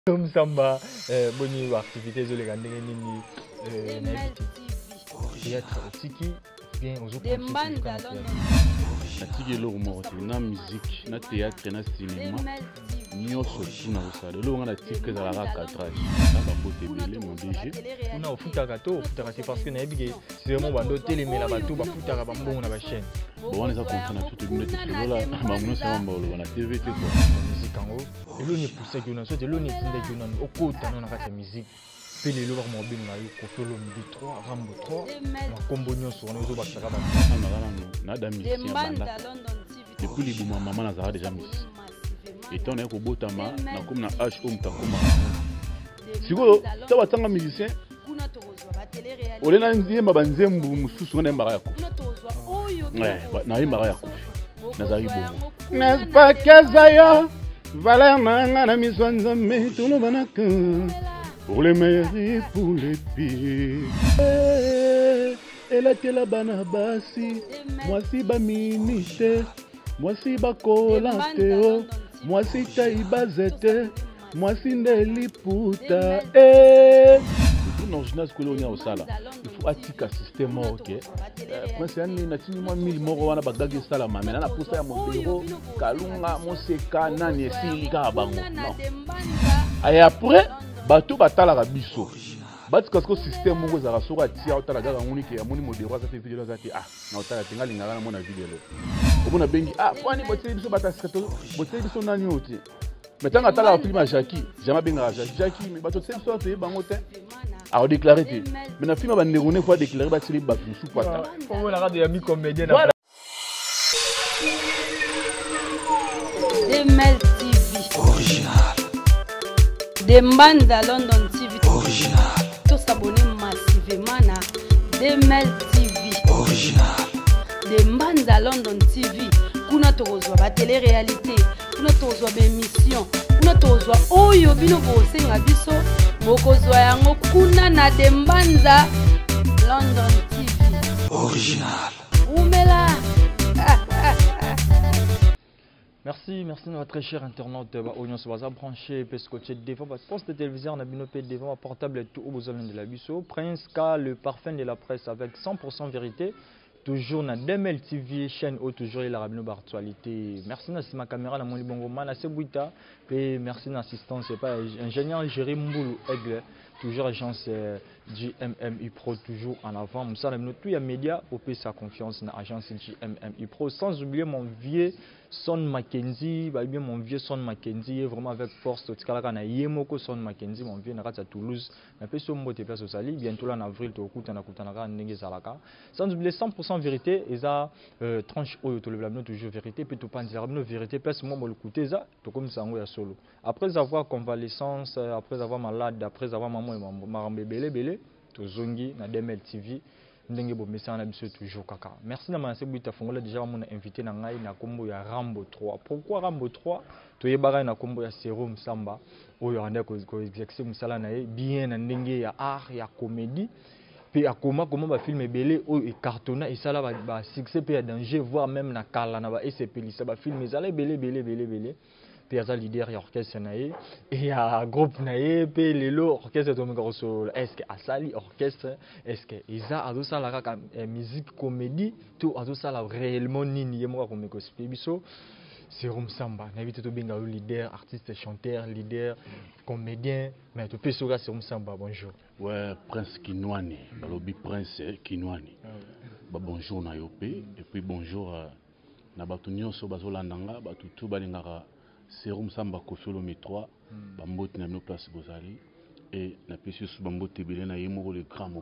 Comme Samba, bonne activité de l'égal théâtre tiki bien aux autres tiki lo mo na musique na théâtre na cinéma nyoso tuna usala lo ngana tiki za la cadrage na bote belé mon DG on a au futaka c'est parce que na ebige c'est vraiment bando télémé la bato ba futaka ba mbongo na ba chaîne bon on est à comprendre tout le monde solo là ba mno c'est mbolo na TV te quoi musique en haut et lo ni poussé que na so de lo ni tinde que na okota na kata musique pe lelo ba mo binga yo ko felo mbi 3 rambo 3 na kombo nyoso on zo ba saka ba na da musicien banda depuis les bouma maman na zara déjà musicien et ton est ko botama na comme na H om ta koma siko ta batanga musicien ole na nzie mabanzembu mususu na mbara yako na mbara yako na zari bongo n'est pas kazaya valeur na na miswanza metuno banaka pour les meilleurs et pour les pires elle était la bana basi moi si ba minite moi si ba kolateo moi si taibazete moi si ndeli puta une original colonia au sala il faut attika système OK prince yani na tini moi 1000 moko wana bagage sala mamena na posta ya modero kalunga moseka nani esili ka bango non et après bato batala biso batika ko système moko za rasoko atia otala gaga ngoni ke amoni modero za video za ti na otala tinga lingana na mona video lo obona bengi fani boteli biso bataskato boteli biso nani oti metanga tala film à Jackie jamais benga Jackie mais bato tseli biso te bango te a déclaré te mais na film ba ndengone fois déclarer ba tseli ba sous pata on la radio ami comédien na Demel TV original Dembanda London TV original to s'abonner massivement na Demel TV original Dembanda London TV kuna tozwa ba télé réalité kuna tozwa ba émission kuna tozwa oyo bino bosenga biso bokozwa yango kuna na Dembanda London TV original umela. Merci notre très cher internaute. On se va brancher parce que tu es devant votre poste de télévision, on a bien devant portable et tout au besoin de la biseau. Prince K, le parfum de la presse avec 100% vérité. Toujours na Demel TV chaîne ou toujours il a ramené actualité. Merci na ma caméra na mon libongo mana sebuita et merci na assistance c'est pas ingénieur Jérémy Mboulou Aigle toujours agence JMMI Pro toujours en avant. Moussa na tout ya média au pays sa confiance na agence JMMI Pro sans oublier mon vieux Son Mackenzie, bien mon vieux Son Mackenzie vraiment avec force tikala na yemoko Son Mackenzie mon vieux na kata Toulouse na peso mbote place au sali bientôt là en avril to kutana ka ndenge zalaka sans oublier 100% vérité et ça tranche oyo to le blabno toujours vérité puis to panzira no vérité place moi le côté ça to comme ça ya solo après avoir convalescence après avoir malade après avoir maman et marambe belé to zongi na Demel TV ndenge bo message na biso toujours kaka. Merci na manase buita fongola déjà mon invité na ngai na kombo ya Rambo 3. Pourquoi Rambo 3? To yebaka na kombo ya Serum Samba oyo anda ko exercer musala na ye bien na ndenge ya art ya comédie puis akoma ba film belé oyo e cartonna et ça là ba succès pe ya danger voire même na kala na ba SPLisa ba film ezala belé puis il y a leader et orchestre naé et il y a groupe naé puis lelo orchestre to meka so est-ce que asali orchestre est-ce que isa azo sala ka musique comédie tout azo sala réellement nini yemo ko meka biso Serum Samba na vite to benga leader artiste chanteur leader comédien mais to peso ka Serum Samba bonjour ouais Prince Kinwani balobi Prince Kinwani ba bonjour na yopé et puis bonjour na batu nyonso bazolandanga batu tout balingaka Serum Samba Kofolomi 3 bambote na no place bozali et na pesi sous bambote belé na yemo le grand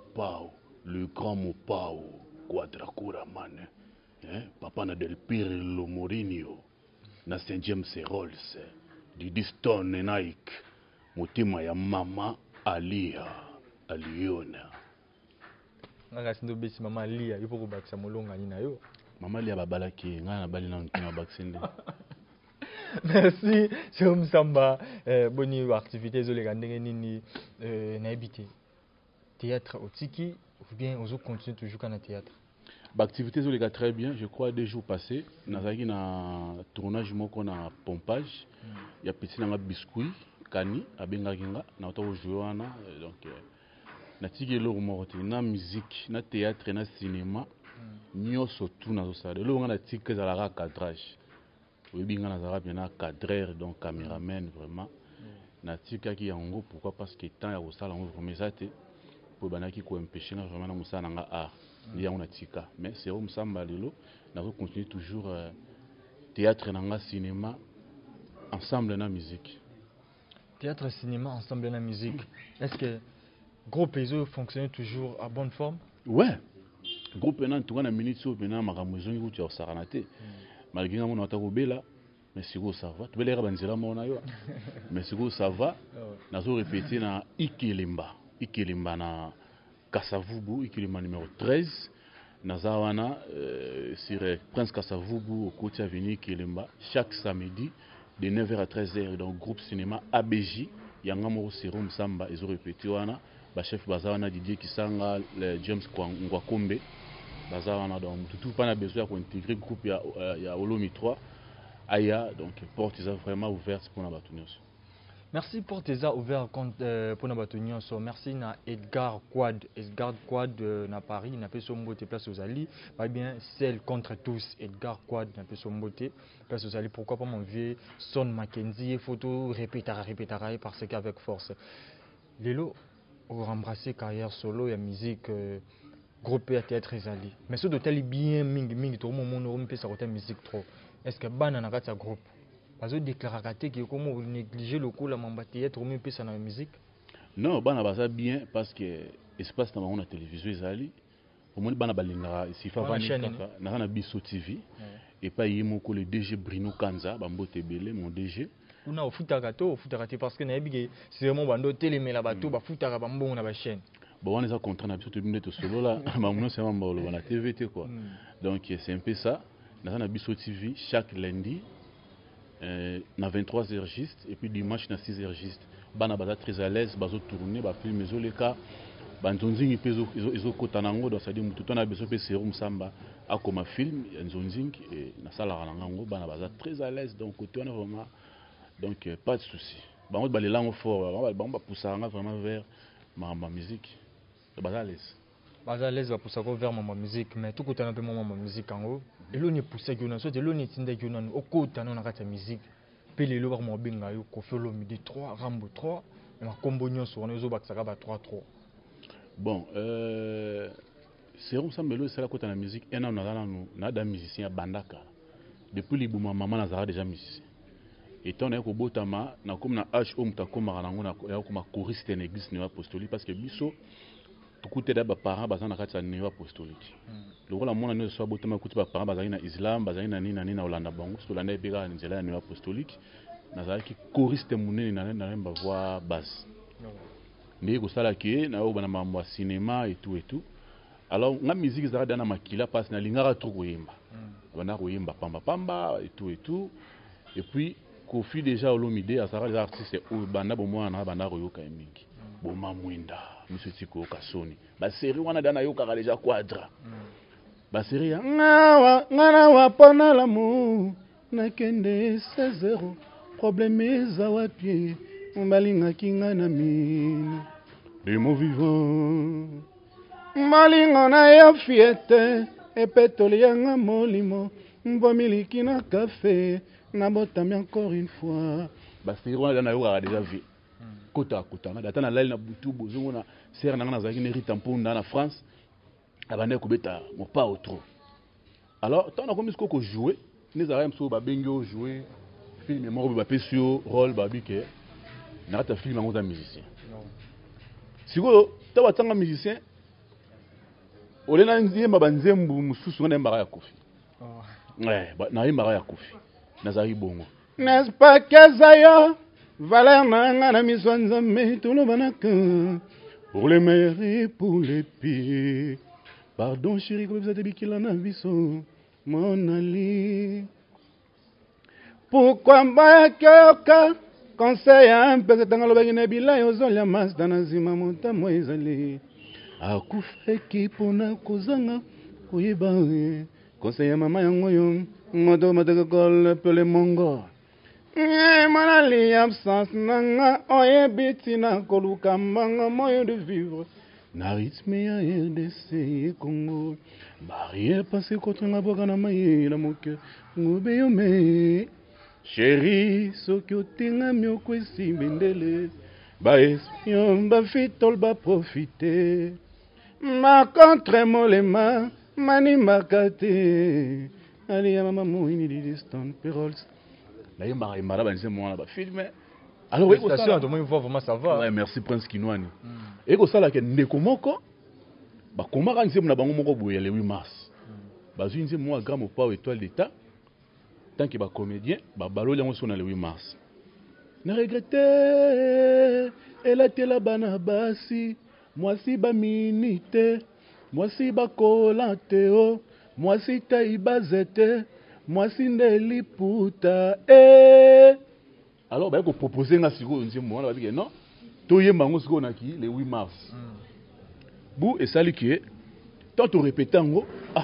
mopao quadracura man papa na del Pirlo Mourinho na Saint James Rolls Didi Stone Nike motima ya mama Aliona ngaka sindo besi mama Alia ipo ko bakisa molonga ni na yo mama Alia babalaki ngana bali na nkina baksende. Merci Serum Samba boni activité zo les ndenge nini na habité théâtre au tiki ou bien on continue toujours quand na théâtre L'activité zo les gars très bien je crois 2 jours passés nazaki na tournage moko na pompage ya petit na biscuit Kani abengaki nga na to jouer wana donc natiki eloko moko te na musique na théâtre na cinéma nyonso tout nazo sala eloko nga natiki ezalaka cadrage oyebi nga nazalaka bien na cadreur donc caméraman vraiment natikaki yango pourquoi parce que temps ya kosala yango vraiment eza te po banaki koempêche nga vraiment na mosala na nga art ndi yango natika mais c'est Msamba lelo nazo continuer toujours théâtre na nga cinéma ensemble na musique. Théâtre, cinéma, ensemble na musique. Est-ce que groupe ESO fonctionne toujours à bonne forme? Ouais. Groupe ESO, tout na minute so bena makamuzo ngi kutia saranate. Malgré mon atako bela, mais sigo ça va. Tu belera banzela mona yo. Mais sigo ça va. Nazo répéter na Ikelemba na Kasavubu, Ikelemba numéro 13. Nazawana sur Prince Kasavubu au côté avenue Ikelemba chaque samedi de 9h à 13h dans le groupe cinéma ABJ Yangamoro Serum Msamba ils ont répété wana ba chef bazawana Didier Kisanga James Ngwakombe bazawana donc tout pas na besoin pour intégrer groupe ya Olomi 3 aya donc porte ils vraiment ouverte pour na batunyoso. Merci pour tes ouvert pour na batunyoso. Merci na Edgar Quad na Paris na pe sombote place aux alliés pas bien celle contre tous Edgar Quad na pe sombote place aux alliés pourquoi pas mon vieux Son Mackenzie photo répétera parce qu'avec force Lelo au rembrasser carrière solo et musique groupe à théâtre les alliés mais ce d'hôtel bien mingi tout le monde on peut ça musique trop est-ce que bana na kata groupe parce que déclarer que comment vous négligez le coup la mamba théâtre on peut ça dans la musique non bana baza bien parce que espace dans la télévision ezali au moins bana balinga si fa vani kaka na biso TV et pas yimoko le DG Bruno Kanza bambote belé mon DG una ofutaka parce que na yebike c'est vraiment bando télémela bato bafutaka bambongo na ba chaîne bon on les a contraint na biso to binde to solo là mamuno c'est mamba lo na TVT quoi donc c'est un peu ça na biso TV chaque lundi na 23h juste et puis dimanche na 6h juste bana baza très à l'aise bazo tourner ba film ezo leka banzonzingi pezo ezo kotanango donc ça dit mutu tona beso pe Serum Msamba akoma film nzonzingi et na sala ranango bana baza très à l'aise donc côté on vraiment donc pas de souci bango balelango fort bango poussanga vraiment vers ma musique baza à l'aise ba poussa ko vers ma musique mais tout kotana pe ma musique en haut et l'on est poussé que so de l'on est tinde que non au kotana na kata musique pe lelo ba mo benga yo ko felo midi 3 Rambo 3 ma combo nyonso on ezo bakisaka ba 3-3 bon Serum Msamba lelo c'est la kotana musique et na na da musicien ya bandaka depuis libuma maman nazara déjà musicien et on est ko botama na comme na HO mutakoma nango na ya ko ma choriste en église néo apostolique parce que biso tukuté da ba parents bazana kata néo apostolique loko la mona ne so botama kuti ba parents bazali na islam bazali na nini na Olanda bango so landa ebeka na nzela ya néo apostolique nazala ki choriste munene na ba voix basse mais ko sala ki na o bana mambo cinéma et tout alors nga musique zara dana makila passe na lingara trop koyemba bana koyemba pamba et tout et puis Kofi déjà Olomide azara les artistes ou bana bomwa na bana koyoka mingi boma mwinda monsieur Tiko Kasoni ba série wana dana yoka déjà quadra ba série ngana wa pona l'amour na kende 16-0 problème za wapi mbalinga kinga na mine de mon vivant malinga na ya fiete e petoli yanga molimo mbomiliki na café nabotami encore une fois basiri wana na yoka déjà vu kota na data na lali na butu bozongo na serre na ngana zaki ne Rita Mpunda na France abande ko beta mo pas trop alors tant na comme ko jouer les arèmes so ba bengo jouer film mo ba pesio rôle ba bike na ta film ngo za musicien siko ta batanga musicien olena nzimba banzembu mususu ngana mbara ya kofi na mbara ya kofi nazari bongo n'est-ce pas Kazayo valeur nanga na miswanza me tout le banaka pour les meilleurs et pour les pires pardon chérie que vous êtes bikila na biso mon ali pourquoi mbaya kyoka conseil un peu tanga lobangi na bila yozolia mas dana zima monta moizali akufeki pona kozanga koyeba conseil mama yango yo moto mataka kol pele mongo Manali absence nanga oye bitina koluka manga moyen de vivre. Na rythme ya RDC et Congo. Barrière passé contre nga boka na maye na moke. Ngobe yo me. Chérie, soki otenga mioko esi bendele. Ba espion ba fitol ba profiter. Ma contre molema mani makate. Ali ya mama moini di distant perols. Là il m'a maraba nse moi ba filmer. Alors oui, station de moi voir vraiment ça va. Ouais, merci Prince Kinwani. Et ko sala ke ndeko moko ba komaka nse na bango moko boye le 8 mars. Ba zu nse moi grand mopa étoile d'état. Tant que ba comédien, ba balo yango sona le 8 mars. Na regretter elle a la bana basi. Moi si ba minute, moi si ba colanteo, moi si taïba zete, moi si ndeli puta. Alors ba ko proposer nga siko nze moi na ba dire non. To yemba ngo siko na ki le 8 mars. Bu et sali ki tant to répéter ngo ah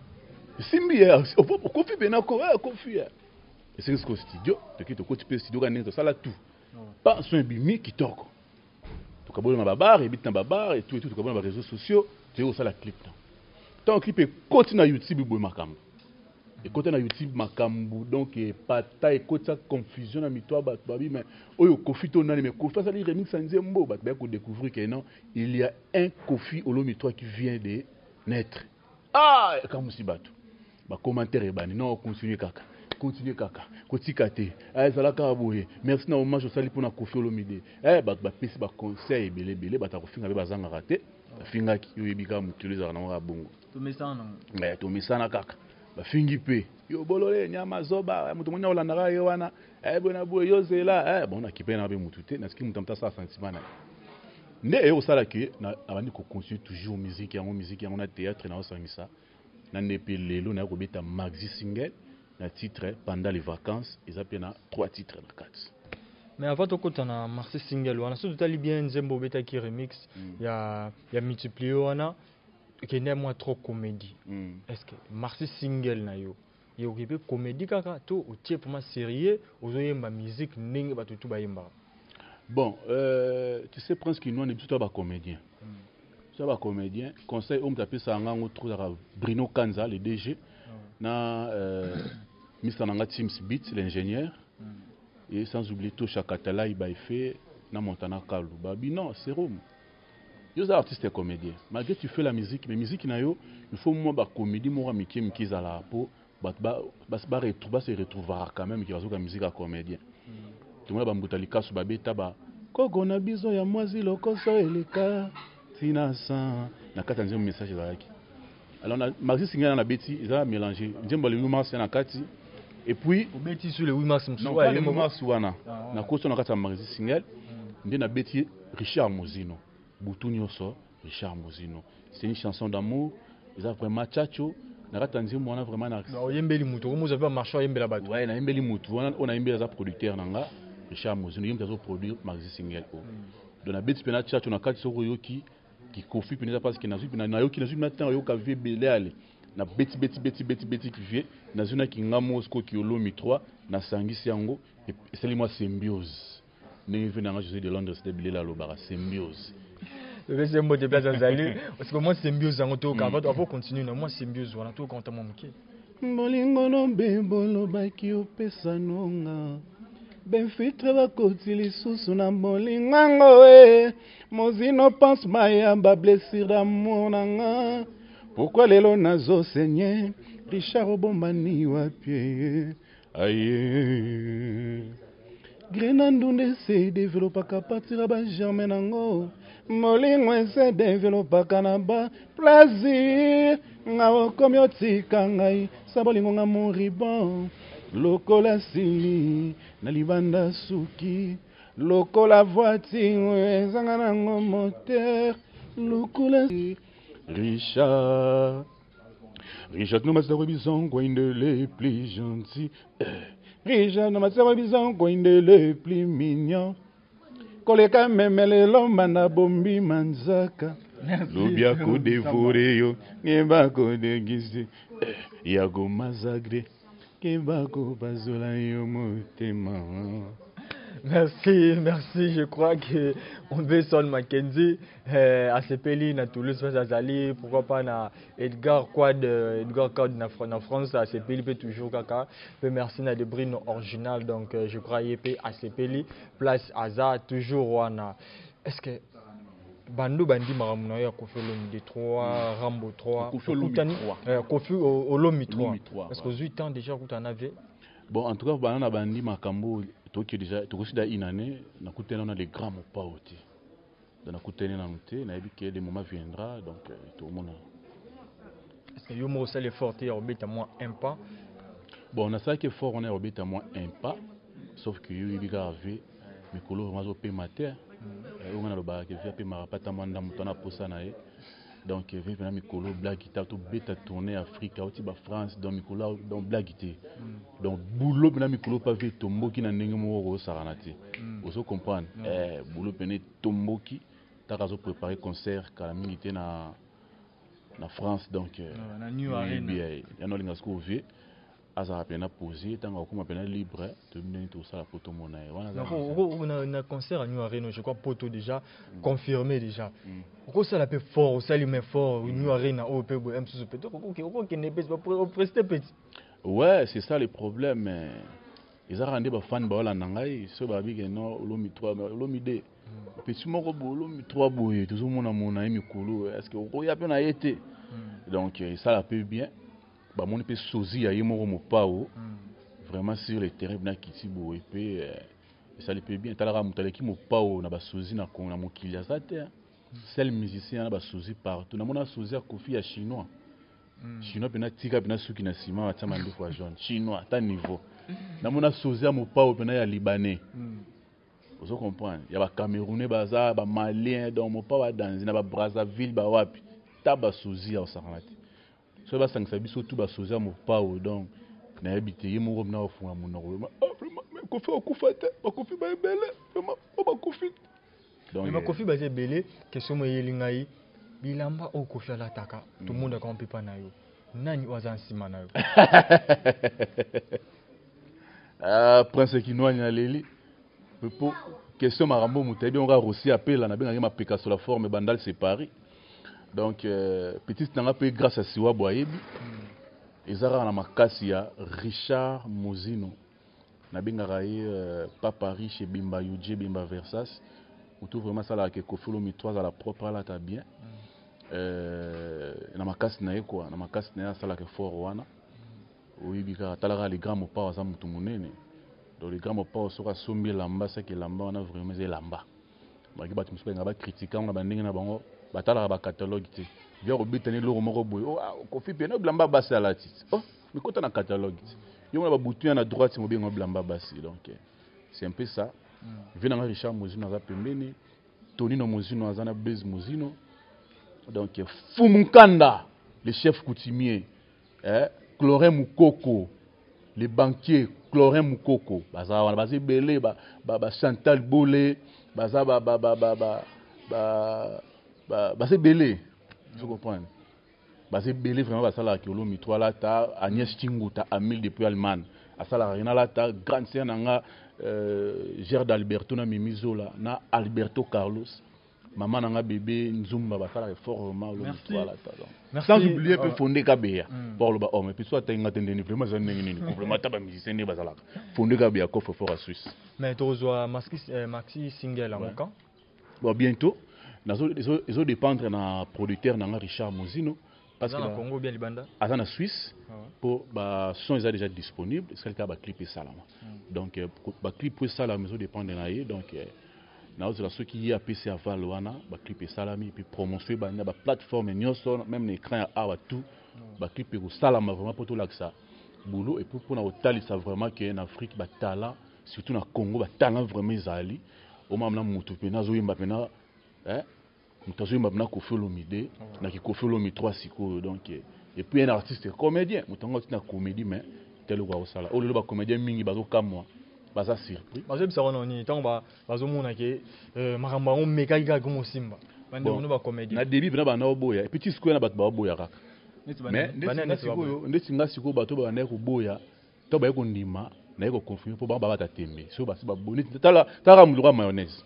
simbi ya o kofi benako kofi ya. Et c'est ce que studio, te ki to ko tu studio ga nento sala tout. Pas son bimi ki toko. To ka bolo na babar et bit na babar et tout to ka bolo na réseaux sociaux, tu au sala clip. Tant clip est continue na YouTube bo makambo. Et côté na YouTube makambo donc pata et côté confusion na mitwa ba babi mais oyo kofi to nani mais kofi ça li remix en nzembo ba ko découvrir que non, il y a un Kofi Olomide qui vient de naître. Ah, comme musibatu. Ba commentaire e bani non continue kaka. Continue kaka. Kotikate. Eh ça la kaboye. Merci na hommage au sali pour na Kofi Olomide. Eh ba pesi ba conseil belé ba ta kofinga be bazanga raté. Finga ki yebika mutuleza na nga bongo. To mesana. Mais to mesana kaka. Ba fingi pe. Yo bolole nyama zoba mutu mwana olandaka yo wana. Eh bona boye yo zela. Eh bon na kipe na be mutute na ski mutamta sa sentiment na. Nde e osala ke na abandi ko continuer toujours musique yango na théâtre na osangisa. Na nepe lelo na ko beta maxi single na titre pendant les vacances, ils appellent na 3 titres na 4. Mais avant de côté na marché single wana surtout tali bien nzembo beta ki remix ya multiplier wana qui n'est moins trop comédie. Est-ce que marché single na yo occupé comédie kaka to o tie pour ma sérieux ozoyemba musique ndenge ba tout ba yemba. Bon, tu sais Prince Kinwani est plutôt ba comédien. Ça va comédien, conseil on t'appelle ça ngango trop Bruno Kanza le DG na Mr Nanga Teams Beat l'ingénieur et sans oublier tout Chakatala il ba fait na Montana Kalu babi non c'est Rome. Yo za artiste et comédien. Malgré tu fais la musique mais musique na yo il faut moi ba comédie moi mikie mkiza la po ba se retrouvera quand même qui va jouer musique à comédien. Tout le monde ba mbutali kasu ba beta ba koko na bizo ya mwazi lokoso eleka tina san na kata nzembo message ezalaki. Alors na maxi singa na beti ils a mélangé nzembo le 8 mars na kati et puis au beti sur le 8 mars non pas le 8 mars wana na koso na kata maxi singa ndé na beti Richard Mozino butu nyoso Richard Mozino c'est une chanson d'amour ils a vraiment chacho na kata nzembo wana vraiment na oyembeli mutu comme vous avez marché oyembela bato ouais na yembeli mutu wana on a yembela za producteur nanga Richard Mozino yemta zo produire maxi single o donc na beti pena chacho na kati soko yoki qui Kofi peneza parce que na zupi na yoki na zupi na temps yoka vie belé aller na beti qui vient na zona ki ngamo sko ki olomi 3 na sangisi yango et c'est moi symbiose ne vient na José de Londres c'était belé la lobara symbiose le c'est mot de place azali parce que moi symbiose yango to ka va continuer na moi symbiose wana to konta mo mke bolingo no bebolo baki opesa nonga ben filtre bakoti lisusu na bolingango Mozino pense mayamba blessure d'amour nanga. Pourquoi lelo nazo saigner Richard Obombani wapie aye Grenandunde se développa ka partir ba germain nango Molingo se développa kanaba plaisir ngao komioti kangai sabolingo nga moribon lokola sili na libanda suki lokola voiture ezanga nango moteur lokola Richard nous master bison coin de les plus gentils Richard nous master bison coin de les plus mignons koleka memele lomba na bombi manzaka lobia ko dévorer yo ngeba ko déguiser yago mazagre Merci, merci. Je crois que on veut son Mackenzie à Sepeli, na Toulouse, à Zali, pourquoi pas na Edgar Quad na France, à Sepeli peut toujours kaka. Merci na Debrino original, donc je crois que à Sepeli, place Aza toujours wana. Est-ce que Bando bandi maramuna ya Kofi Olomide 3, Rambo 3, Kofi Olomide 3. Est-ce que 8 ans déjà que tu en avais? Bon, en tout cas, banana bandi makambo déjà aussi une année, na kutena na les grands pas oti. Na kutena na noté, na ebi que le moment viendra, donc tout le monde. Est-ce que yo mo ça les forte ya obita moins un pas? Bon, on a ça qui est fort, on est obita moins un pas, sauf que yo ebi grave, mais kolo mazo pe mater. On a le bar qui fait pe marapata manda mutana posa na e. Donc vient na mikolo blague qui t'a tout bêta tourner Afrique aussi ba France donc mikolo donc blague qui donc boulot na mikolo pas vu tombo qui na ndenge mo saranati vous comprendre boulot pené tombo qui t'a razo préparer concert kala milité na France donc na New Arena ya no linga sko vie azara pena poser tanga ko mapena libre to mine tout ça la photo mona on a concert à New Arena je crois poto déjà confirmé déjà pourquoi ça la peut fort ça lui met fort New Arena au peu m sous peut OK ne peut pas prester petit ouais c'est ça le problème mais ils ont rendu ba fan ba la nangai so ba big no lomi 3 lomi 2 petit moko bo lomi 3 boye toujours mona mikolo est-ce que o ya pena été donc ça la peut bien bah mon peut sozi ya yemo mo pao vraiment sur le terrain na kitibo et puis ça le peut bien talara mutaleki mo pao na ba sozi na ko na mokili ya sate seul musicien na ba sozi partout na mona sozi ya Kofi ya chinois chinois pena tika pena suki na sima wa tama ndo kwa jaune chinois ta niveau na mona sozi ya mo pao pena ya libanais vous comprenez ya ba camerounais baza ba malien donc mo pao danzi na ba Brazzaville ba wapi ta ba sozi ya osaranati so ba sangisa biso tout ba soza mo pao donc na habité yemo ko na ofunga monoko vraiment Kofi okufate ba Kofi ba ebele vraiment ba Kofi donc ba Kofi ba ebele question mo yelingai bilamba o Kofi ala taka tout le monde quand pepa na yo nani wazansima na yo prince kinwa nya leli pepo question marambo mutebi on va aussi appel na benga ma peka sur la forme bandal séparé. Donc, petite nanga pe grâce à Siwa Boyebi, ezara na makasi ya Richard Mozino. Na bengaraye papa riche bimba Yuje bimba Versas. On trouve vraiment ça là que Kofi Olomide 3 à la propre là ta bien. Na makasi na quoi, na makasi na ça là que fort wana. Oui bika talara les grands mopa za mutu munene. Donc les grands mopa sera sombi lamba ça que lamba on a vraiment c'est lamba. Ba ki batu msuka ngaba critiquer on ba ndenge na bango. Batala ba catalogue te via obitani lo moko boy Kofi bien blamba basi à la tite mais quand on a catalogue yo na ba butu na droite mo bien blamba basi donc c'est un peu ça vient Richard Mozino za pembeni Tonino Mozino azana Blaise Mozino donc Fumukanda le chef coutumier Clorin Mukoko les banquiers Clorin Mukoko baza wana bazi belé ba Chantal Bolé baza c'est belé, je comprends. C'est belé vraiment ça là que Olomide 3 là ta Agnès Tingu ta Amil depuis Allemagne. À ça la Rina là ta grande sœur nanga Gerd Alberto na Mimizo là na Alberto Carlos. Maman nanga bébé Nzumba ba ça là fort vraiment Olomide 3 là ta. Merci. Sans oublier peut fonder Kabea. Pour le ba homme et puis soit tenga tendeni vraiment ça n'engini complètement ta ba musicien ne ba ça là. Fonder Kabea coffre fort à Suisse. Mais tu reçois maxi single à mon camp. Bon bientôt. Ils ont dépendre na producteur na Richard Mozino parce que Congo bien Libanda en Suisse pour ba son ils sont déjà disponible c'est le cas ba clip et salama donc ba clip pour ça la maison dépendre na y donc na autre ceux qui y a PC aval wana ba clip et salami puis promotion ba na ba plateforme nyoso même l'écran a tout ba clip et salama vraiment pour tout là que ça boulot et pour na otali ça vraiment que en Afrique ba talent surtout na Congo ba talent vraiment zali au même na mutu pe na zo yimba pe na mutazo mabna Kofi Olomide na ki Kofi Olomide 3 siko donc et puis un artiste comédien mutango tina comédie mais tel wa osala o le ba comédien mingi bazo kamwa baza surpris bazo bisaka noni tango bazo mona ke makamba on meka ga comme simba bande on ba comédien na début bana bana oboya et petit siko na bato ba oboya kaka mais ndeti nga siko bato ba na ko boya to ba ko ndima na ko confirmer pour ba ta tembe so ba ba bonite tala mulura mayonnaise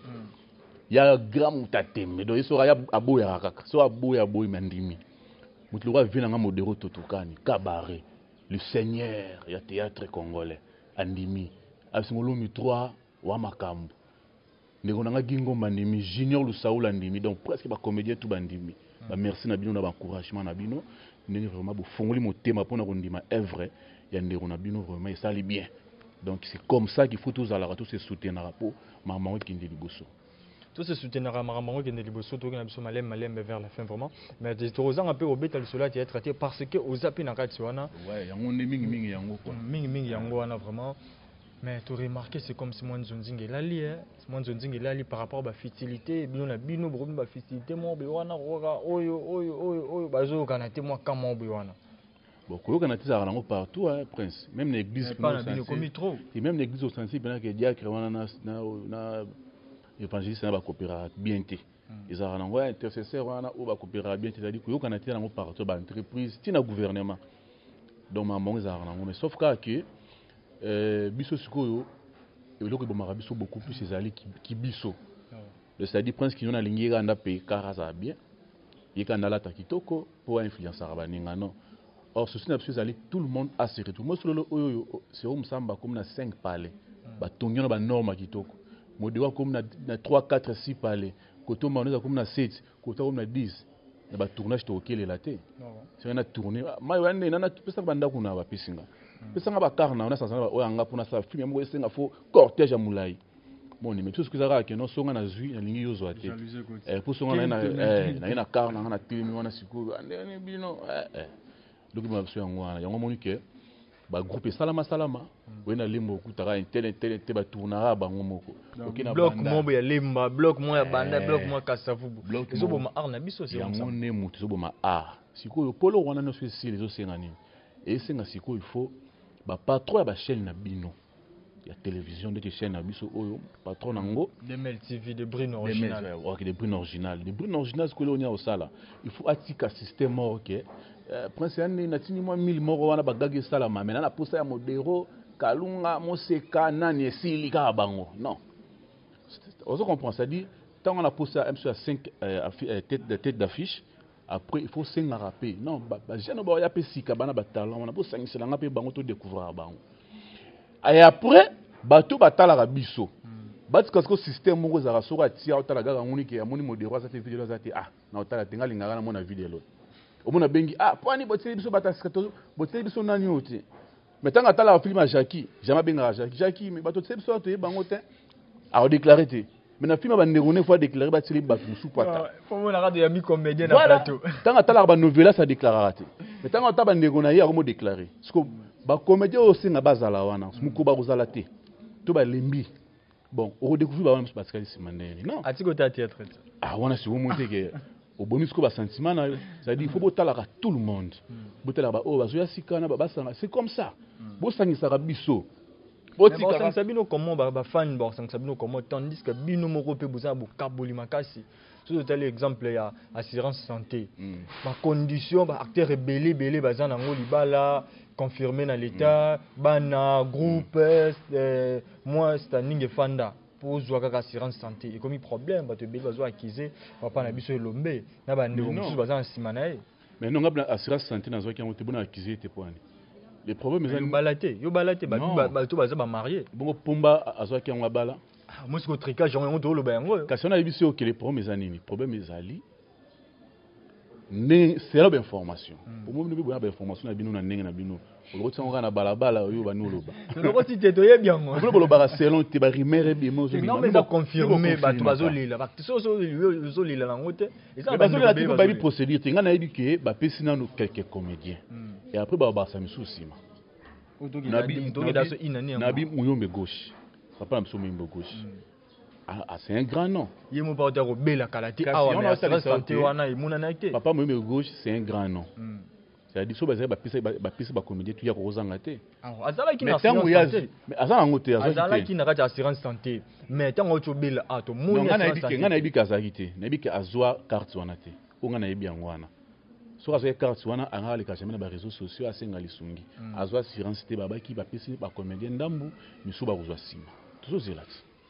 ya gramme ta tembe do so ya aboya kaka so aboya boy mandimi mutluka vina nga modero totokani cabaret le seigneur ya théâtre congolais andimi asingolo mi 3 wa makambo ndeko nanga gingo mandimi junior lusaula ndimi donc presque ba comédien tout bandimi ba merci na bino na ba encouragement na bino ndenge vraiment bo fongoli motema pona ko ndima œuvre ya ndeko na bino vraiment et ça li bien donc c'est comme ça qu'il faut tous se soutenir pour maman qui ndi liboso tout se soutenir maman qui ndi liboso to na biso malem vers la fin vraiment mais des tozanga un peu au bétal cela qui est traité parce que aux zapi na kati wana ouais yango mingi yango quoi mingi yango wana vraiment. Mais tu as remarqué, c'est comme si moi Nzonzingue lali, moi Nzonzingue lali par rapport à la fertilité, bien la bino broume la fertilité, moi biwana roga oyo bazo kanate moi comment biwana. Bon, koyo kanate ça rango partout hein prince, même l'église pas la bino comme trop. Et même l'église au sensible bien que diacre wana na évangéliste na ba coopérative bien té. Ils ont rango intercesseur wana o ba coopérative bien té, c'est-à-dire koyo kanate rango partout ba entreprise, tina gouvernement. Donc maman ils ont rango mais sauf que biso sikoyo eloko bomaka biso beaucoup plus ces alliés qui biso c'est-à-dire prince qui na lingi anda pe karaza bien yekanda la takitoko pour influencer abaninga non or ceci n'a pas allé tout le monde a se retrouver moi solo oyo c'est au msamba comme na 5 palais ba tongyo na ba norme kitoko modewa comme na 3 4 6 palais koto maneza comme na 7 koto comme na 10 na ba tournage to okele la te c'est na tourner mayo ande na pesa banda kuna ba pisinga pesa nga ba karna on a sensana o yanga pona sa film mo esenga fo cortège amulai bon mais tout ce que ça ra que non songa na zui na lingi yo zoate pour songa na karna na timi wana siku ande bino donc ma so yango moni ke ba groupe salama wena lembo kutaka intel te ba tournera bango moko okina bloc mo ya lemba bloc mo ya banda bloc mo kasavubu eso boma arna biso c'est yango ne mutu so boma sikoyo polo wana no spécial les osengani et senga sikoyo il faut ba patron ya ba chaîne na bino ya télévision de chaîne na biso oyo patron nango Demel TV de Brune original OK de Brune original ce que l'on a au sala il faut atika système OK prince yani na tini moi 1000 moko wana bagage sala mais na posa ya modero kalunga moseka nani esili ka bango non on se comprend ça dit tant on a posa MC à 5 tête d'affiche après il faut senga rapper non ba jeune ba ya pesika bana ba talent on a posa ngisa nga pe bango to découvrir bango et après bato batala ka biso batika ko système moko za rasoko atia otala gaga nguni ke amoni modero za te vidéo za te na otala tenga lingana na mona vidéo omona bengi pwani boteli biso bataskato boteli biso nani ote metanga tala film à Jackie jamais benga Jackie mais bato teli biso to bango te a déclarer te mais na film ba ndengone fois déclarer ba teli ba musu pata faut mona radio ya mi comédien na plateau tanga tala ba novela ça déclarera te mais tanga ta ba ndengona ya ko déclarer parce que ba comédien aussi na bazala wana muko ba kozala te to ba lembi bon on redécouvrir ba wana parce que c'est manene non atiko ta théâtre wana si vous montez que au bonus ko ba sentiment na c'est-à-dire il faut botalaka tout le monde botalaka ba bazoya sikana ba basanga c'est comme ça bosangisa ka biso botika sabino comment ba fan bosangisa bino comment tandis que bino moko pe boza bo kaboli makasi sur tel exemple ya assurance santé ba condition ba acteur belé bazana ngoli bala confirmé na l'état bana groupe moi standing fanda pour jouer assurance santé et comme problème ba te be bazo acquiser papa na biso elombe na ba ndeko musu bazana simana mais non ngabla assurance santé na zo ki on te bona acquiser te poani les problèmes yo balate ba to baza ba marié bongo pomba azo ki on bala moi ce que tricage on to lo ba yango kasi on a biso que les problèmes ezanini problème ezali ne c'est la information pour moi nous be information na bino na ndenge na bino le retour on a balabala oyo ba noloba le retour te to yebia ngo le boloba selon te ba rumeur be mo zo non mais ça confirmer ba to bazolila ba so lila na ngote et ça bazolila te ba bi procédure te ngana yebi ke ba pesi na quelques comédiens et après ba sa misusima nabi muyombe gauche papa na muyombe gauche c'est un grand nom yemo pa otako bela kalati awa mais ça santé wana imuna naite papa muyombe gauche c'est un grand nom c'est-à-dire so bazali bapesa bacomédien tu ya kozanga te azalaki na assurance santé mais azala ngo te azalaki na kati assurance santé mais tango tobela ato moni ngana yebi ke azalaki te na yebi ke azwa carte wana te onga na yebi yango wana so azo carte wana anga le kachama na ba réseaux sociaux asenga lisungi azo assurance te babaki ba pesi ba comédien ndambu misu ba kozwa sima tozozela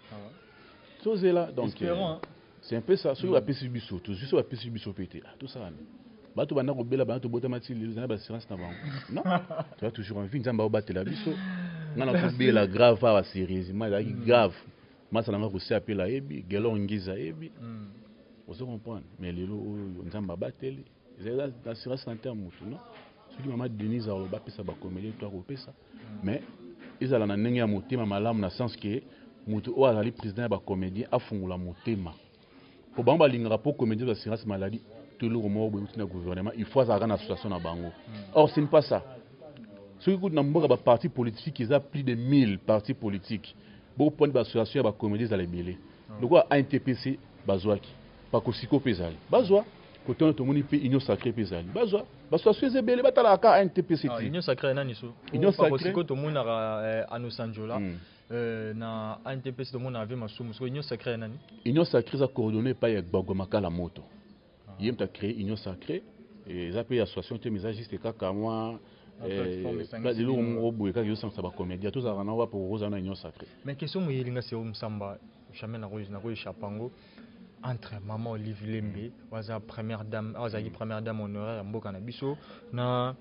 donc c'est un peu ça so ba pesi biso tout juste ba pesi biso pété tout ça bato bana ko bela bato bota matili les ba assurance na bango non tu as toujours envie nzamba obatela biso ngana ko bela grave ba sérieusement la grave masala nga ko se apela ebi gelo ngiza ebi vous comprenez mais les lots nzamba bateli l'assurance sanitaire mutu non soki mama Denise aloba pesa ba comédien toi ko pesa mais ils ala na ndenge ya motema malamu na sens que mutu o azali président ba comédien afungula motema po bango balingaka po comédien d'assurance maladie tout le monde boyuti na gouvernement il faut avoir une association na bango or ce n'est pas ça soki kuti na mboka ba parti politique ils a plus de 1000 partis politiques beaucoup point de association ba comédien za lebele donc a NTPC bazwaki pas kosiko pesali bazwa côté on tomoni pe union sacrée pesali bazwa association zebele batala ka NTPC union sacrée nani so union sacrée kosiko tomoni na Anosanjola na NTPC tomoni ave masumu so union sacrée nani union sacrée za coordonné par Gbagomaka la moto il a créé union sacrée et ça peut association te mais juste kaka moi les lots on boue quand ils sont ça ba comédien tout ça na wa pour rosa na union sacrée mais question moyelinga c'est Msamba jamais na ko chapango entre maman Olive Lembe waza première dame honoraire mboka na biso na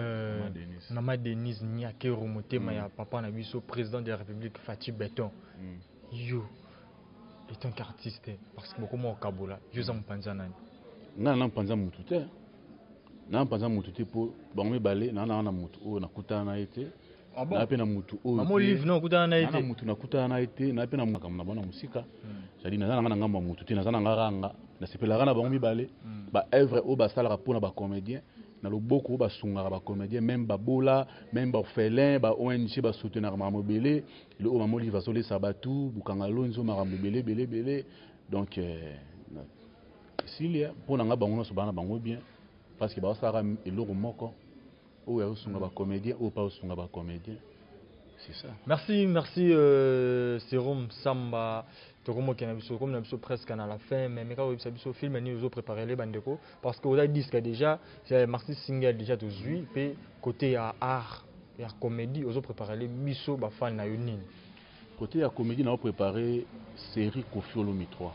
ma Denise Nyakero motema ya papa na biso président de la République Fatih Beton yo est un artiste parce que beaucoup mo kabola yo za mpanza nani na mpanza mutute na mpanza mutute po bango balé na mutu o nakutana na été na pe na mutu o maman Olive no kutana na été na mutu nakutana na été na pe na na bona musika jadi na ngamba mutu te na ngaranga na sepelaka na bango mibale ba œuvre o ba sala rapona ba comédien na loboko ba sungaka ba comédien même ba bola même ba orphelin ba ONG ba soutenir maman belé le o maman Olive azole sabatu bukanga lonzo marambo belé donc Silia pour nga bango so bana bango bien parce que ba sara eloko moko o ya sunga ba comédien o pas sunga ba comédien c'est ça. Merci Serum Samba tokomo kena biso comme na biso presque à la fin mais ka webisa biso film ni ozo préparer les bandeko parce que vous avez dit que déjà c'est Marcy Single déjà to zui pe côté à art et à comédie ozo préparer les biso ba fan na yonine côté à comédie na préparer série Kofi Olomide 3.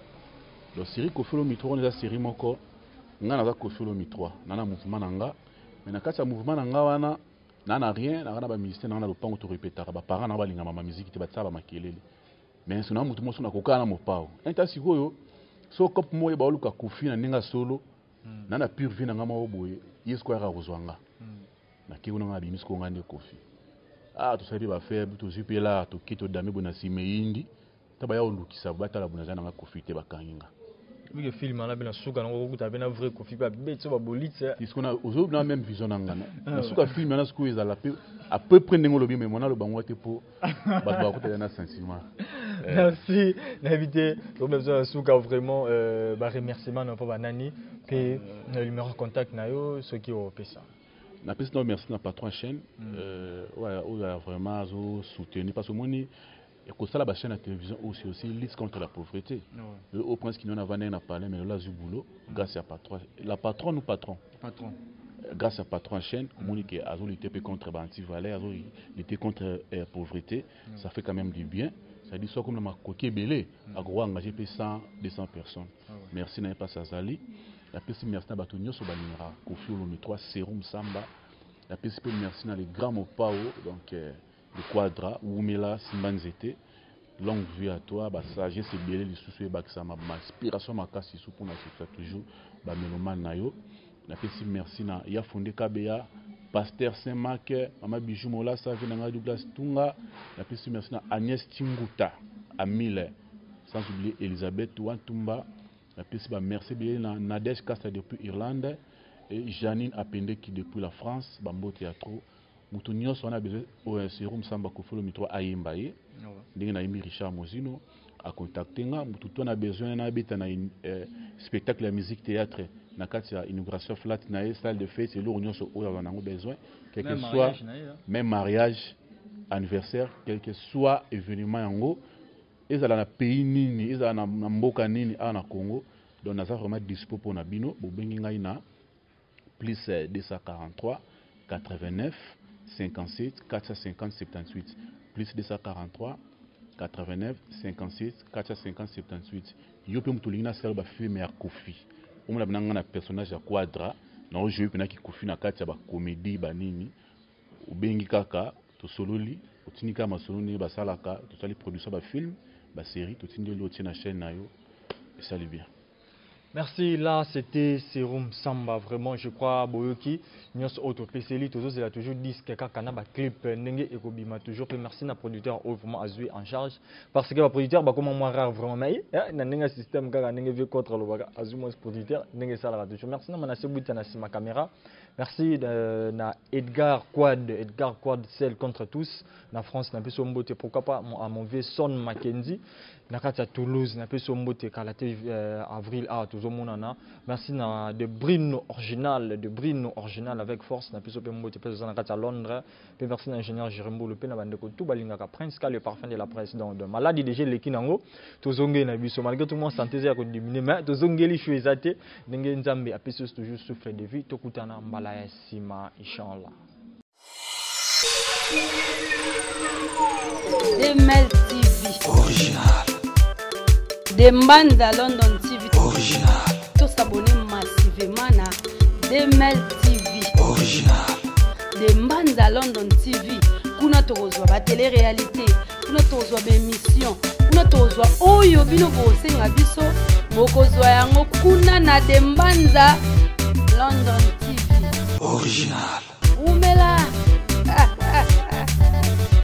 La série Kofi Olomide 3 on est la série moko nga na Kofi Olomide 3 na mouvement nanga mais na kati ya mouvement nanga wana na rien na ba ministère na lopango to répétera ba parents na ba linga mama musique te ba tsaba makelele mais sona mutu moso na kokana na mopao enta sikoyo so kop moye ba luka Kofi na ninga solo na pure vie na ngama oboye yesko ya rozwanga na kiuna nga bimisko ngande Kofi to sabi ba faible to zipela to kito dame bona simeindi taba ya olukisa batala bona zana nga Kofi te bakanginga le film là ben suka na ko kuta ben vrai Kofi ba betso ba bolitse est-ce qu'on a aujourd'hui na même vision ngana na suka film na suku ezala pe à peu près ndenge lobi mais mona lo bango te po ba ba kuta na sentiment. Merci l'invité comme besoin suka vraiment ba remerciement na pa nani pe le numéro de contact na yo ceux qui ont fait ça na pesi no merci na patron chaîne ouais on a vraiment soutenu parce que moni et que ça la chaîne de télévision aussi lutte contre la pauvreté. Au prince qui nous a venu à parler mais là du boulot grâce à patron la patronne ou patron grâce à patron chaîne communiquer à lutter contre anti-valais à lutter contre pauvreté ça fait quand même du bien ça dit ça comme la coquille belé à gros engagé 100 200 personnes merci n'a pas Sazali la PC merci na batonyo so balinga Kofi Olomide 3 Serum Samba la PC merci na les grands mopao donc le quadra Oumela Simbanzete longue vie à toi bah sagesse c'est bien les sous et ça ma inspiration ma casse sous pour ça toujours bah meloman nayo la PC merci na ya fondé KBA pasteur Saint-Marc mama Bijou Mola ça vient na Douglas Tunga la PC merci na Agnès Tinguta à Mille sans oublier Elisabeth Wantumba la PC bah merci bien na Nadège Casta depuis Irlande et Janine Apende qui depuis la France Bambo Théâtre mutu nyonso wana besoin au Serum Samba Kofi Olomide 3 ayemba ye ndenge na yimi Richard Mozino a contacté nga mutu to na besoin na beta na spectacle ya musique théâtre na kati ya inauguration flat na salle de fête lourd nyonso oyo wana ngo besoin quel que soit même mariage anniversaire quel que soit événement yango ezala na pays nini ezala na mboka nini na Congo donc naza vraiment dispo pour na bino bobengi ngai na plus 243 89 57 450 78 plus 243 89 57 450 78. Yo pe mutu lingina sala ba film ya Kofi. Omona bana ngana personnage ya Quadra na o jeu pena ki Kofi na kati ya ba comédie ba nini. Ubengi kaka to sololi, otinika masoloni ba salaka, to sali producer ba film, ba série, to tindi lo tina chaîne na yo. Et ça lui bien. Merci, là c'était Serum Samba, vraiment je crois Boyoki, nous auto PCL, toujours il a toujours dit que quand on a clip Nenge et Kobima toujours, merci à producteur vraiment à jouer en charge, parce que le producteur va comme moi rare vraiment, mais Nenge système quand Nenge veut contre le baga, à jouer mon producteur, Nenge ça la toujours. Merci à Manasseh Boutana ma caméra, merci à Edgar Quad, celle contre tous, na France n'a plus son beauté, pourquoi pas à mon vieux Son Mackenzie. Nakata Toulouse, n'a pas son beauté Kalaté avril à toujours mon nana. Merci na de Brino original avec force n'a pas son beauté parce que Nakata Londres. Puis merci l'ingénieur Jérôme Le Pen na bande ko tout balinga ka Prince Ka le parfum de la presse donc de maladie déjà les kinango. Tozongé na biso malgré tout le monde santé ya ko diminuer mais tozongé li chouezate ndenge nzambe a pesos toujours souffle de vie tokutana mbala ya sima inshallah. Demel TV original. Demanda London TV original. Tous s'abonner massivement na Demel TV original. Demanda London TV kuna tozwa ba télé-réalité, kuna tozwa ba émission, kuna tozwa oyo bino bosenga biso mokozwa yango kuna na Demanda London TV original. Umela